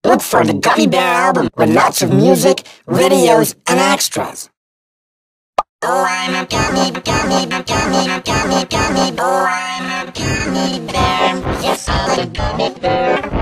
look for the Gummy Bear album with lots of music, videos, and extras. Oh, I'm a gummy bear. Oh, I'm a gummy bear. Yes, I'm a gummy bear.